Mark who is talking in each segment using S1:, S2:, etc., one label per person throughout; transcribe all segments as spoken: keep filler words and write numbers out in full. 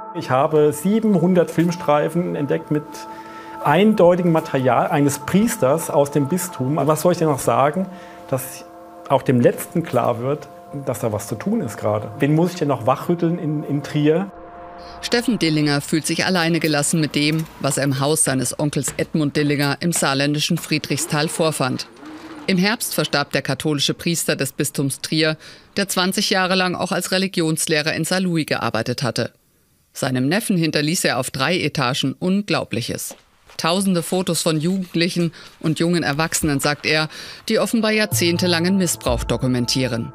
S1: Ich habe siebenhundert Filmstreifen entdeckt mit eindeutigem Material eines Priesters aus dem Bistum. Was soll ich denn noch sagen, dass auch dem Letzten klar wird, dass da was zu tun ist gerade? Wen muss ich denn noch wachrütteln in, in Trier?
S2: Steffen Dillinger fühlt sich alleine gelassen mit dem, was er im Haus seines Onkels Edmund Dillinger im saarländischen Friedrichsthal vorfand. Im Herbst verstarb der katholische Priester des Bistums Trier, der zwanzig Jahre lang auch als Religionslehrer in Saarlouis gearbeitet hatte. Seinem Neffen hinterließ er auf drei Etagen Unglaubliches. Tausende Fotos von Jugendlichen und jungen Erwachsenen, sagt er, die offenbar jahrzehntelangen Missbrauch dokumentieren.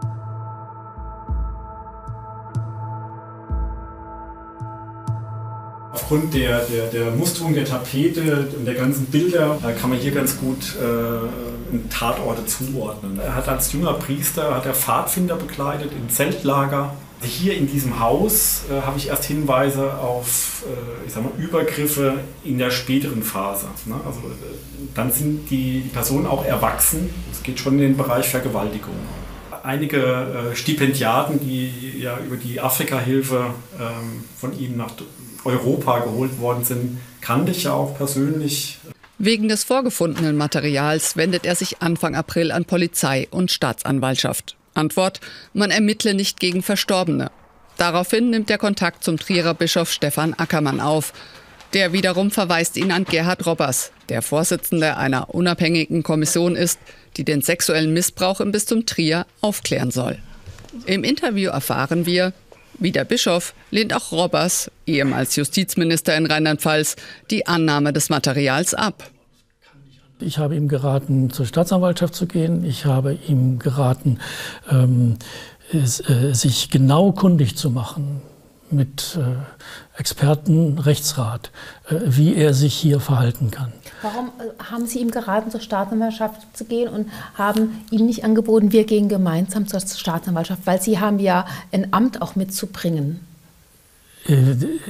S1: Aufgrund der, der, der Musterung der Tapete und der ganzen Bilder kann man hier ganz gut äh, Tatorte zuordnen. Er hat als junger Priester hat er Pfadfinder begleitet in Zeltlager. Hier in diesem Haus äh, habe ich erst Hinweise auf äh, ich sag mal, Übergriffe in der späteren Phase. Ne? Also, äh, dann sind die Personen auch erwachsen. Es geht schon in den Bereich Vergewaltigung. Einige äh, Stipendiaten, die ja über die Afrika-Hilfe ähm, von ihm nach Europa geholt worden sind, kannte ich ja auch persönlich.
S2: Wegen des vorgefundenen Materials wendet er sich Anfang April an Polizei und Staatsanwaltschaft. Antwort: Man ermittle nicht gegen Verstorbene. Daraufhin nimmt er Kontakt zum Trierer Bischof Stefan Ackermann auf. Der wiederum verweist ihn an Gerhard Robbers, der Vorsitzender einer unabhängigen Kommission ist, die den sexuellen Missbrauch im Bistum Trier aufklären soll. Im Interview erfahren wir, wie der Bischof lehnt auch Robbers, ehemals Justizminister in Rheinland-Pfalz, die Annahme des Materials ab.
S3: Ich habe ihm geraten, zur Staatsanwaltschaft zu gehen. Ich habe ihm geraten, ähm, es, äh, sich genau kundig zu machen mit äh, Experten, Rechtsrat, äh, wie er sich hier verhalten kann.
S4: Warum äh, haben Sie ihm geraten, zur Staatsanwaltschaft zu gehen und haben ihm nicht angeboten, wir gehen gemeinsam zur Staatsanwaltschaft? Weil Sie haben ja ein Amt auch mitzubringen. Äh,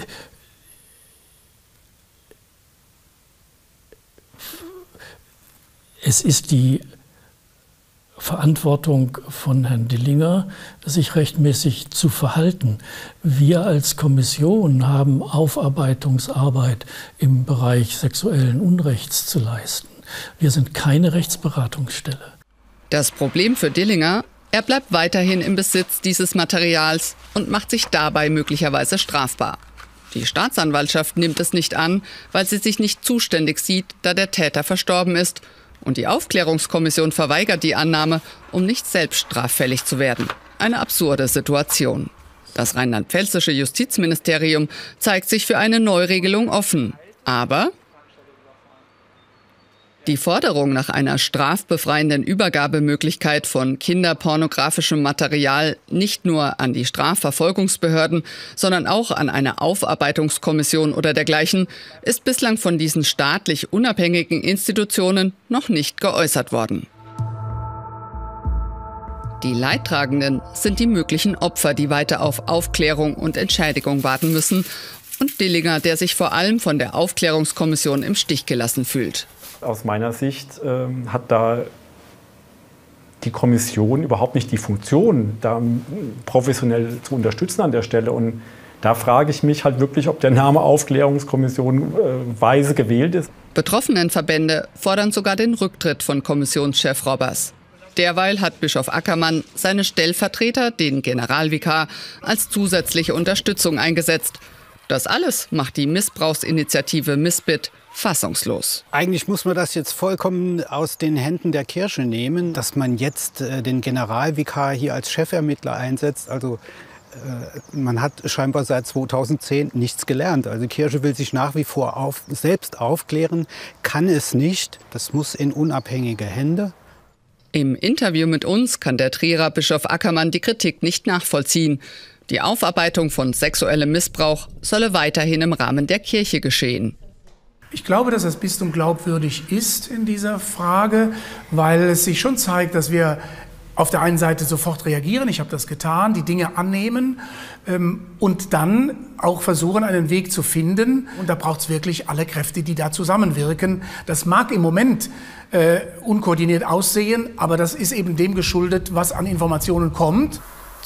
S3: Es ist die Verantwortung von Herrn Dillinger, sich rechtmäßig zu verhalten. Wir als Kommission haben Aufarbeitungsarbeit im Bereich sexuellen Unrechts zu leisten. Wir sind keine Rechtsberatungsstelle.
S2: Das Problem für Dillinger: Er bleibt weiterhin im Besitz dieses Materials und macht sich dabei möglicherweise strafbar. Die Staatsanwaltschaft nimmt es nicht an, weil sie sich nicht zuständig sieht, da der Täter verstorben ist. Und die Aufklärungskommission verweigert die Annahme, um nicht selbst straffällig zu werden. Eine absurde Situation. Das rheinland-pfälzische Justizministerium zeigt sich für eine Neuregelung offen. Aber die Forderung nach einer strafbefreienden Übergabemöglichkeit von kinderpornografischem Material nicht nur an die Strafverfolgungsbehörden, sondern auch an eine Aufarbeitungskommission oder dergleichen, ist bislang von diesen staatlich unabhängigen Institutionen noch nicht geäußert worden. Die Leidtragenden sind die möglichen Opfer, die weiter auf Aufklärung und Entschädigung warten müssen, und Dillinger, der sich vor allem von der Aufklärungskommission im Stich gelassen fühlt.
S1: Aus meiner Sicht ähm, hat da die Kommission überhaupt nicht die Funktion, da professionell zu unterstützen an der Stelle. Und da frage ich mich halt wirklich, ob der Name Aufklärungskommission äh, weise gewählt ist.
S2: Betroffenenverbände fordern sogar den Rücktritt von Kommissionschef Robbers. Derweil hat Bischof Ackermann seine Stellvertreter, den Generalvikar, als zusätzliche Unterstützung eingesetzt. Das alles macht die Missbrauchsinitiative Misbit fassungslos.
S5: Eigentlich muss man das jetzt vollkommen aus den Händen der Kirche nehmen, dass man jetzt äh, den Generalvikar hier als Chefermittler einsetzt. Also äh, man hat scheinbar seit zweitausendzehn nichts gelernt. Also die Kirche will sich nach wie vor auf, selbst aufklären, kann es nicht. Das muss in unabhängige Hände.
S2: Im Interview mit uns kann der Trierer Bischof Ackermann die Kritik nicht nachvollziehen. Die Aufarbeitung von sexuellem Missbrauch solle weiterhin im Rahmen der Kirche geschehen.
S6: Ich glaube, dass das Bistum glaubwürdig ist in dieser Frage, weil es sich schon zeigt, dass wir auf der einen Seite sofort reagieren, ich habe das getan, die Dinge annehmen ähm, und dann auch versuchen, einen Weg zu finden. Und da braucht es wirklich alle Kräfte, die da zusammenwirken. Das mag im Moment äh, unkoordiniert aussehen, aber das ist eben dem geschuldet, was an Informationen kommt.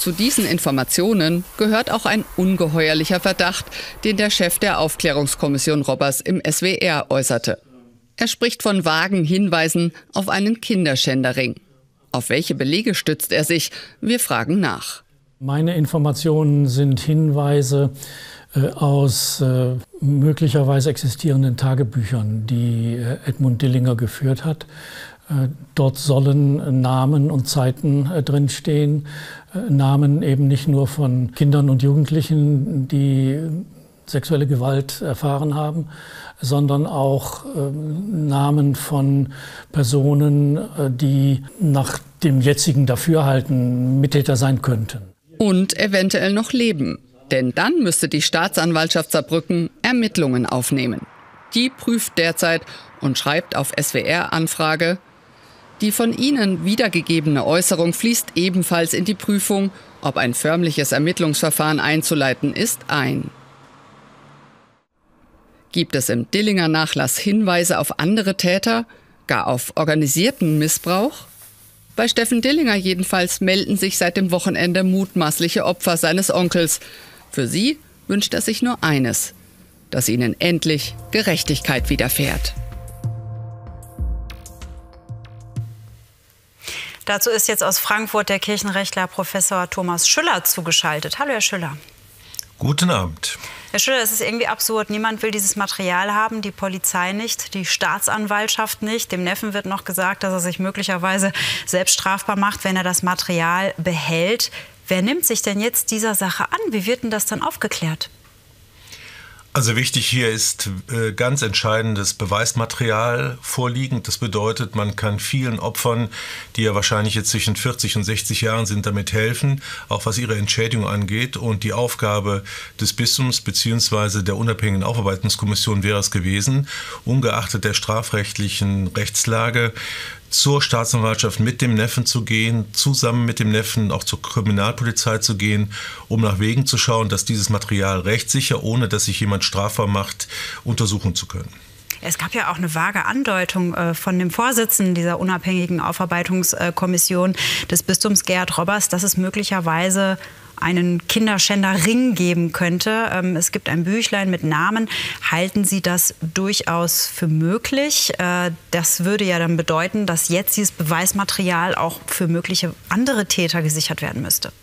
S2: Zu diesen Informationen gehört auch ein ungeheuerlicher Verdacht, den der Chef der Aufklärungskommission Robbers im S W R äußerte. Er spricht von vagen Hinweisen auf einen Kinderschänderring. Auf welche Belege stützt er sich? Wir fragen nach.
S3: Meine Informationen sind Hinweise äh, aus äh, möglicherweise existierenden Tagebüchern, die äh, Edmund Dillinger geführt hat. Äh, dort sollen Namen und Zeiten äh, drinstehen. Äh, Namen eben nicht nur von Kindern und Jugendlichen, die sexuelle Gewalt erfahren haben, sondern auch äh, Namen von Personen, äh, die nach dem jetzigen Dafürhalten Mittäter sein könnten.
S2: Und eventuell noch leben. Denn dann müsste die Staatsanwaltschaft Saarbrücken Ermittlungen aufnehmen. Die prüft derzeit und schreibt auf S W R-Anfrage: Die von Ihnen wiedergegebene Äußerung fließt ebenfalls in die Prüfung, ob ein förmliches Ermittlungsverfahren einzuleiten ist, ein. Gibt es im Dillinger Nachlass Hinweise auf andere Täter, gar auf organisierten Missbrauch? Bei Steffen Dillinger jedenfalls melden sich seit dem Wochenende mutmaßliche Opfer seines Onkels. Für sie wünscht er sich nur eines: dass ihnen endlich Gerechtigkeit widerfährt.
S7: Dazu ist jetzt aus Frankfurt der Kirchenrechtler Professor Thomas Schüller zugeschaltet. Hallo, Herr Schüller.
S8: Guten Abend.
S7: Herr Schüller, es ist irgendwie absurd. Niemand will dieses Material haben, die Polizei nicht, die Staatsanwaltschaft nicht. Dem Neffen wird noch gesagt, dass er sich möglicherweise selbst strafbar macht, wenn er das Material behält. Wer nimmt sich denn jetzt dieser Sache an? Wie wird denn das dann aufgeklärt?
S8: Also wichtig hier ist äh, ganz entscheidendes Beweismaterial vorliegend. Das bedeutet, man kann vielen Opfern, die ja wahrscheinlich jetzt zwischen vierzig und sechzig Jahren sind, damit helfen, auch was ihre Entschädigung angeht. Und die Aufgabe des Bistums bzw. der unabhängigen Aufarbeitungskommission wäre es gewesen, ungeachtet der strafrechtlichen Rechtslage, zur Staatsanwaltschaft mit dem Neffen zu gehen, zusammen mit dem Neffen auch zur Kriminalpolizei zu gehen, um nach Wegen zu schauen, dass dieses Material rechtssicher, ohne dass sich jemand strafbar macht, untersuchen zu können.
S7: Es gab ja auch eine vage Andeutung äh, von dem Vorsitzenden dieser unabhängigen Aufarbeitungskommission des Bistums, Gerhard Robbers, dass es möglicherweise einen Kinderschänderring geben könnte. Ähm, es gibt ein Büchlein mit Namen. Halten Sie das durchaus für möglich? Äh, das würde ja dann bedeuten, dass jetzt dieses Beweismaterial auch für mögliche andere Täter gesichert werden müsste.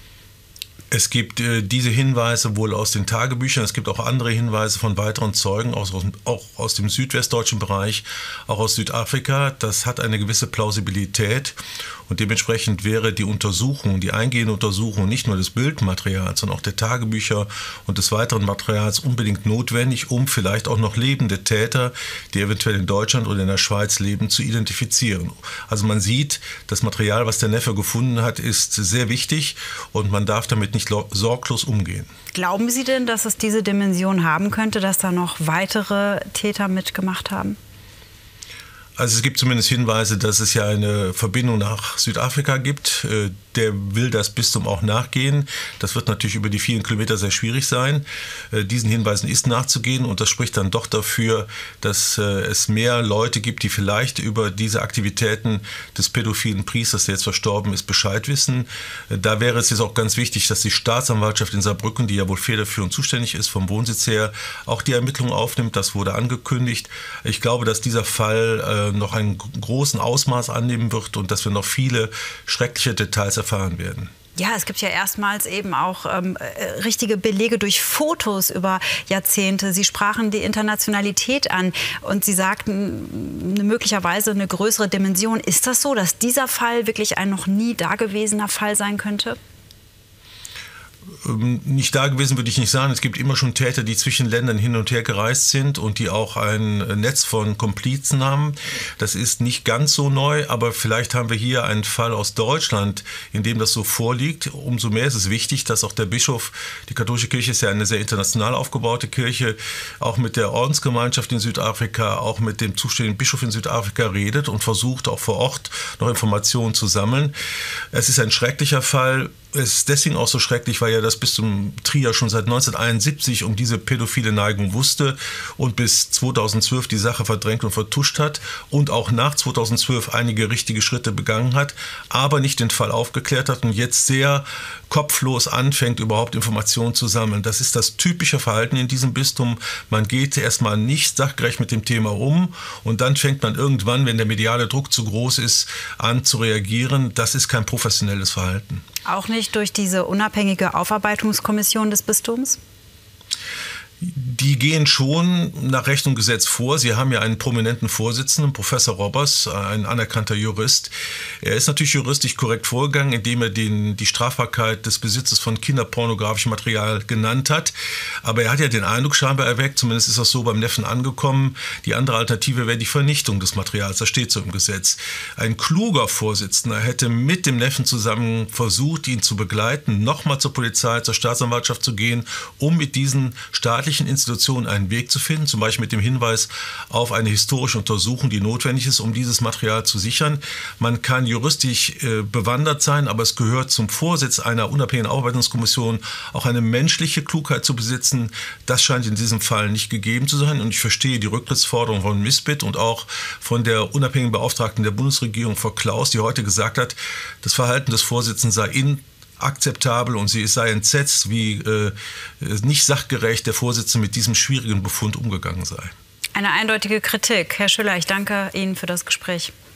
S8: Es gibt äh, diese Hinweise wohl aus den Tagebüchern, es gibt auch andere Hinweise von weiteren Zeugen, aus, aus, auch aus dem südwestdeutschen Bereich, auch aus Südafrika. Das hat eine gewisse Plausibilität und dementsprechend wäre die Untersuchung, die eingehende Untersuchung nicht nur des Bildmaterials, sondern auch der Tagebücher und des weiteren Materials unbedingt notwendig, um vielleicht auch noch lebende Täter, die eventuell in Deutschland oder in der Schweiz leben, zu identifizieren. Also man sieht, das Material, was der Neffe gefunden hat, ist sehr wichtig und man darf damit nicht sorglos umgehen.
S7: Glauben Sie denn, dass es diese Dimension haben könnte, dass da noch weitere Täter mitgemacht haben?
S8: Also es gibt zumindest Hinweise, dass es ja eine Verbindung nach Südafrika gibt. Der will das Bistum auch nachgehen. Das wird natürlich über die vielen Kilometer sehr schwierig sein. Diesen Hinweisen ist nachzugehen und das spricht dann doch dafür, dass es mehr Leute gibt, die vielleicht über diese Aktivitäten des pädophilen Priesters, der jetzt verstorben ist, Bescheid wissen. Da wäre es jetzt auch ganz wichtig, dass die Staatsanwaltschaft in Saarbrücken, die ja wohl federführend zuständig ist vom Wohnsitz her, auch die Ermittlungen aufnimmt. Das wurde angekündigt. Ich glaube, dass dieser Fall noch einen großen Ausmaß annehmen wird und dass wir noch viele schreckliche Details erfahren werden.
S7: Ja, es gibt ja erstmals eben auch ähm, richtige Belege durch Fotos über Jahrzehnte. Sie sprachen die Internationalität an und Sie sagten möglicherweise eine größere Dimension. Ist das so, dass dieser Fall wirklich ein noch nie dagewesener Fall sein könnte?
S8: Nicht da gewesen würde ich nicht sagen. Es gibt immer schon Täter, die zwischen Ländern hin und her gereist sind und die auch ein Netz von Komplizen haben. Das ist nicht ganz so neu, aber vielleicht haben wir hier einen Fall aus Deutschland, in dem das so vorliegt. Umso mehr ist es wichtig, dass auch der Bischof, die katholische Kirche ist ja eine sehr international aufgebaute Kirche, auch mit der Ordensgemeinschaft in Südafrika, auch mit dem zuständigen Bischof in Südafrika redet und versucht auch vor Ort noch Informationen zu sammeln. Es ist ein schrecklicher Fall. Es ist deswegen auch so schrecklich, weil ja das Bistum Trier schon seit neunzehnhunderteinundsiebzig um diese pädophile Neigung wusste und bis zweitausendzwölf die Sache verdrängt und vertuscht hat und auch nach zweitausendzwölf einige richtige Schritte begangen hat, aber nicht den Fall aufgeklärt hat und jetzt sehr kopflos anfängt, überhaupt Informationen zu sammeln. Das ist das typische Verhalten in diesem Bistum. Man geht erstmal nicht sachgerecht mit dem Thema um und dann fängt man irgendwann, wenn der mediale Druck zu groß ist, an zu reagieren. Das ist kein professionelles Verhalten.
S7: Auch nicht durch diese unabhängige Aufarbeitungskommission des Bistums?
S8: Die gehen schon nach Recht und Gesetz vor. Sie haben ja einen prominenten Vorsitzenden, Professor Robbers, ein anerkannter Jurist. Er ist natürlich juristisch korrekt vorgegangen, indem er den, die Strafbarkeit des Besitzes von kinderpornografischem Material genannt hat. Aber er hat ja den Eindruck scheinbar erweckt, zumindest ist das so beim Neffen angekommen, die andere Alternative wäre die Vernichtung des Materials. Das steht so im Gesetz. Ein kluger Vorsitzender hätte mit dem Neffen zusammen versucht, ihn zu begleiten, nochmal zur Polizei, zur Staatsanwaltschaft zu gehen, um mit diesen staatlichen Institutionen einen Weg zu finden, zum Beispiel mit dem Hinweis auf eine historische Untersuchung, die notwendig ist, um dieses Material zu sichern. Man kann juristisch äh, bewandert sein, aber es gehört zum Vorsitz einer unabhängigen Aufarbeitungskommission auch eine menschliche Klugheit zu besitzen. Das scheint in diesem Fall nicht gegeben zu sein und ich verstehe die Rücktrittsforderung von Misbit und auch von der unabhängigen Beauftragten der Bundesregierung, Frau Klaus, die heute gesagt hat, das Verhalten des Vorsitzenden sei in akzeptabel und sie sei entsetzt, wie äh, nicht sachgerecht der Vorsitzende mit diesem schwierigen Befund umgegangen sei.
S7: Eine eindeutige Kritik. Herr Schüller, ich danke Ihnen für das Gespräch.